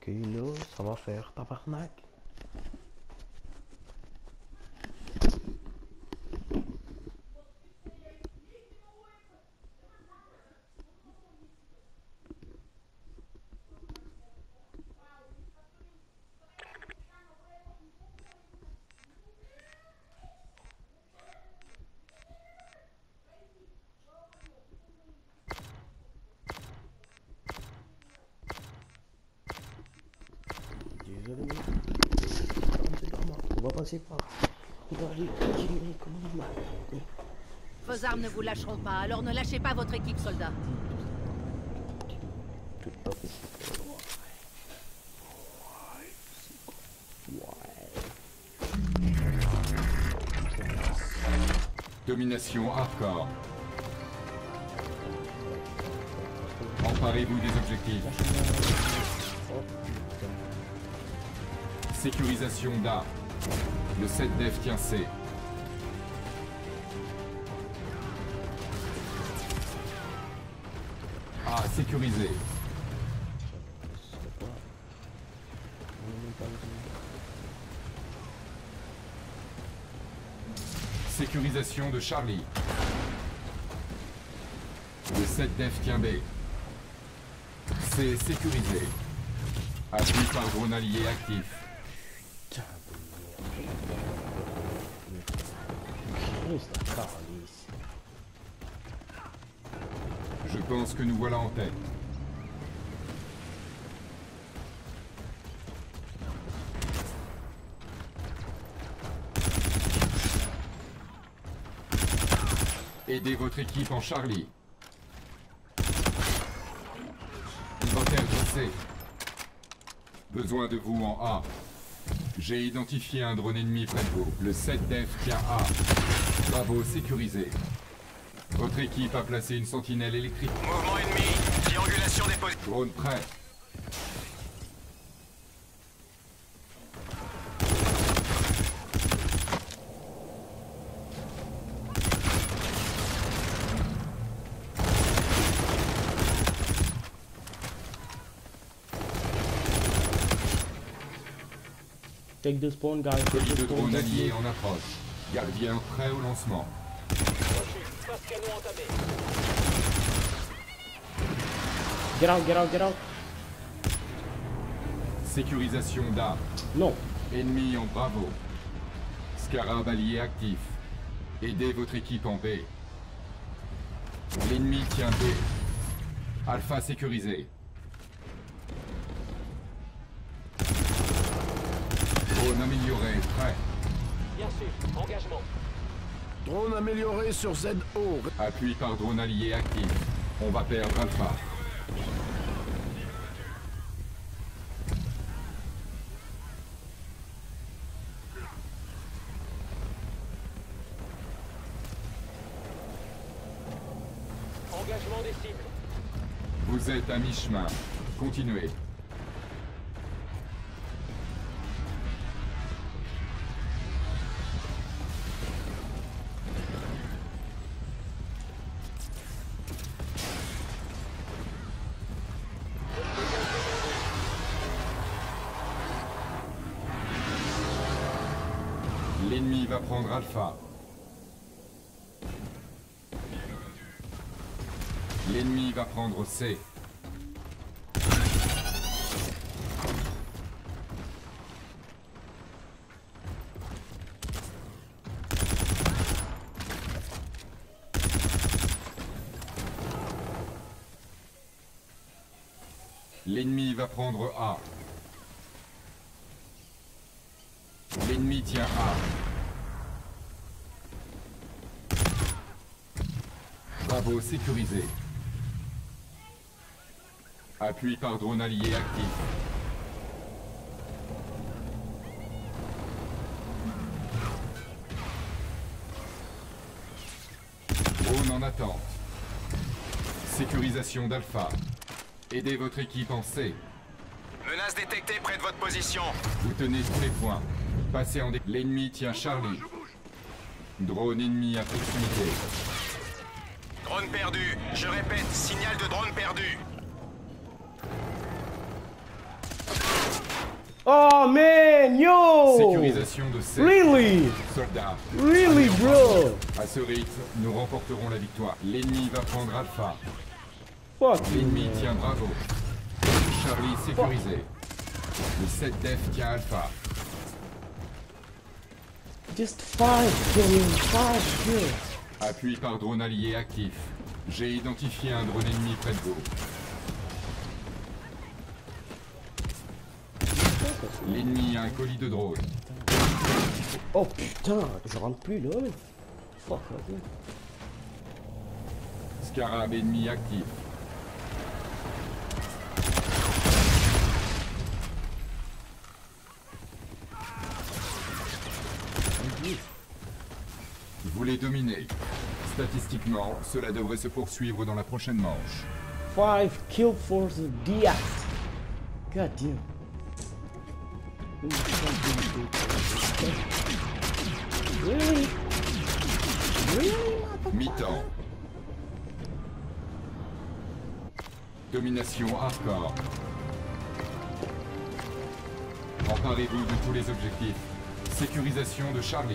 tranquille, ça va faire, tabarnak. Désolé, on va passer par. On va aller continuer comme on va. Vos armes ne vous lâcheront pas, alors ne lâchez pas votre équipe, soldats. Domination hardcore. Emparez-vous des objectifs. Sécurisation d'A. Le 7 def tient C. A sécurisé. Sécurisation de Charlie. Le 7 def tient B. C sécurisé. Appui par drone allié actif. Je pense que nous voilà en tête. Aidez votre équipe en Charlie. Hypothèse C. Besoin de vous en A. J'ai identifié un drone ennemi près de vous. Le 7 def tient A. Bravo sécurisé. Votre équipe a placé une sentinelle électrique. Mouvement ennemi. Triangulation des positions. Drone prêt. Take the spawn, guys. Take Colis the de spawn. drone allié en approche. Gardien prêt au lancement. Get out, get out, get out. Sécurisation d'A. Non. Ennemi en Bravo. Scarab allié actif. Aidez votre équipe en B. L'ennemi tient B. Alpha sécurisé. Drone amélioré, prêt. Bien sûr, engagement. Drone amélioré sur ZO. Appui par drone allié actif. On va perdre Alpha. Engagement des cibles. Vous êtes à mi-chemin. Continuez. L'ennemi va prendre Alpha. L'ennemi va prendre C. L'ennemi va prendre A. L'ennemi tient A. Bravo sécurisé. Appui par drone allié actif. Drone en attente. Sécurisation d'Alpha. Aidez votre équipe en C. Menace détectée près de votre position. Vous tenez tous les points. Passez en dé... L'ennemi tient Charlie. Drone ennemi à proximité. Drone perdu. Je répète, signal de drone perdu. Oh man, yo! Sécurisation de C. Really? Soldats. Really, bro? À ce rythme, nous remporterons la victoire. L'ennemi va prendre Alpha. Fuck you, L'ennemi man. tient Bravo. Charlie sécurisé. Le 7 Def tient Alpha. Just 5 kills, 5 kills. Appui par drone allié actif. J'ai identifié un drone ennemi près de vous. L'ennemi a un colis de drone. Oh putain, je rentre plus là. Fuck, ok. Scarab ennemi actif. Vous les dominez. Statistiquement, cela devrait se poursuivre dans la prochaine manche. 5 kill for the Diaz. God damn. Really? Really? Mi-temps. Domination hardcore. Emparez-vous de tous les objectifs. Sécurisation de Charlie.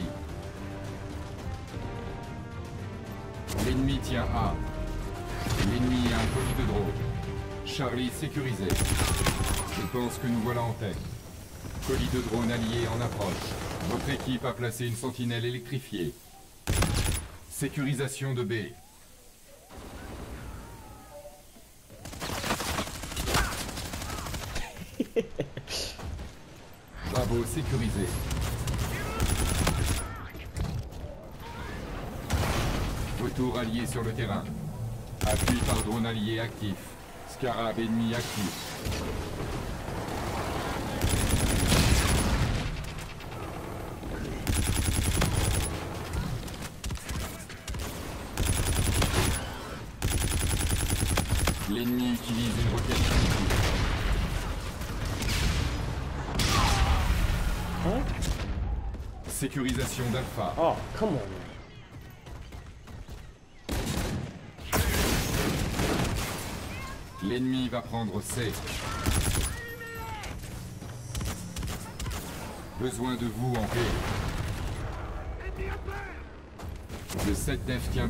L'ennemi tient A. L'ennemi a un colis de drone. Charlie sécurisé. Je pense que nous voilà en tête. Colis de drone allié en approche. Votre équipe a placé une sentinelle électrifiée. Sécurisation de B. Bravo sécurisé. Retour allié sur le terrain. Appui par drone allié actif. Scarab ennemi actif. L'ennemi utilise une roquette critique. Hein? Sécurisation d'Alpha. Oh, come on. L'ennemi va prendre C. Besoin de vous en B. Le 7 Def tient B.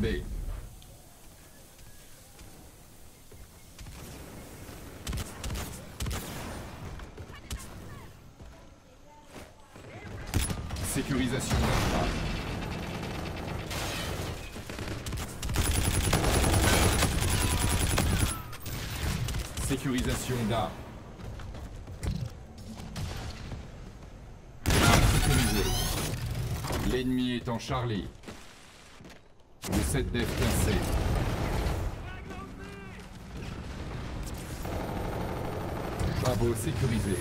Sécurisation d'Alpha. Sécurisation d'A. Sécurisé. L'ennemi est en Charlie. Le 7 Def tient C. Bravo sécurisé.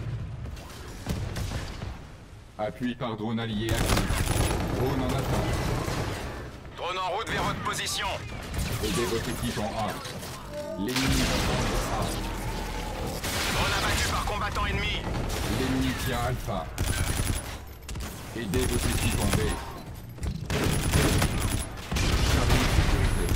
Appui par drone allié actif. Drone en attente. Drone en route vers votre position. Aidez votre équipe en A. L'ennemi va prendre A. Drone abattu par combattant ennemi. L'ennemi tient Alpha. Aidez votre équipe en B. Charlie sécurisé.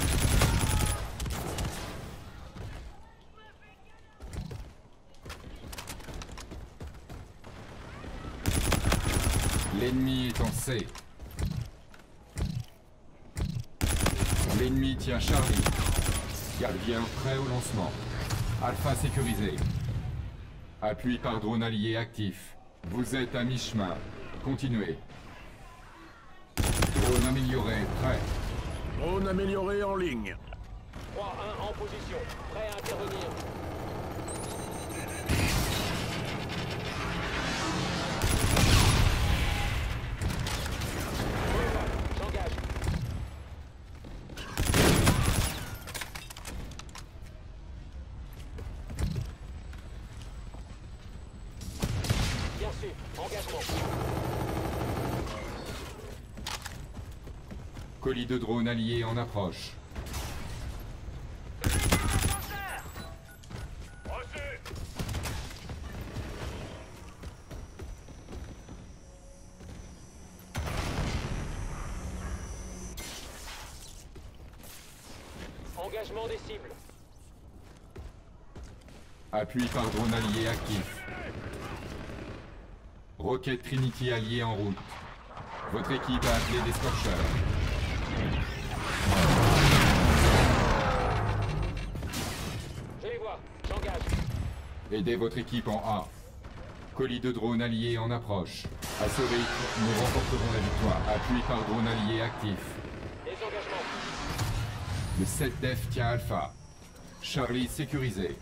L'ennemi est en C. L'ennemi tient Charlie. Gardien prêt au lancement. Alpha sécurisé. Appui par drone allié actif. Vous êtes à mi-chemin. Continuez. Drone amélioré, prêt. Drone amélioré en ligne. 3-1 en position. Prêt à intervenir. J'engage. Bien sûr. Engagement. Colis de drone allié en approche. Engagement des cibles. Appui par drone allié actif. Rocket Trinity allié en route. Votre équipe a appelé des Scorchers. Je les vois. J'engage. Aidez votre équipe en A. Colis de drones alliés en approche. Assurez, nous remporterons la victoire. Appui par drone allié actif. Désengagement. Le 7 Def tient Alpha. Charlie sécurisé.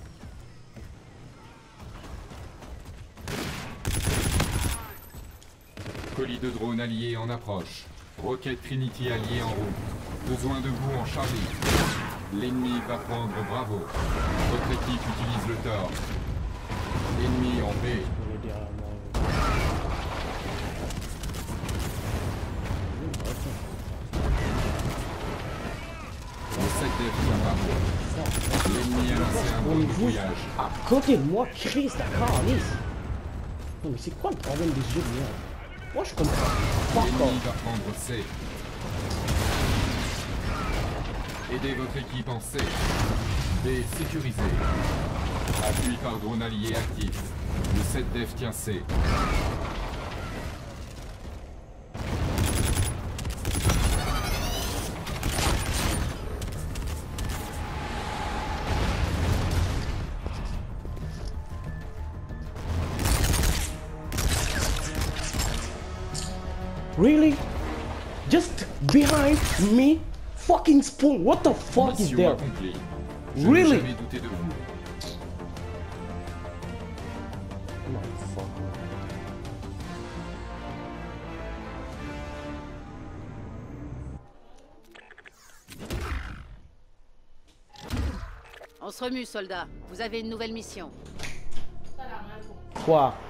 Colis de drone allié en approche. Rocket Trinity allié en route. Besoin de vous en Charlie. L'ennemi va prendre Bravo. Votre équipe utilise le tort. Ennemi en B. On est derrière moi. Le 7 Def tient Bravo. L'ennemi a lancé un On drone de joue fouillage. à côté de moi, Christ, d'accord, Alice. Non mais c'est quoi le problème des jeux de merde? Moi je comprends pas L'ennemi encore. va prendre C. Aidez votre équipe en C. B sécurisé. Appui par drone allié actif. Le 7 Def tient C. Really? Just behind me? Fucking Spoon, what the fuck is Mission there? accomplie. Je Really? n'ai jamais douté de vous. Motherfucker. On se remue, soldats. Vous avez une nouvelle mission. Quoi?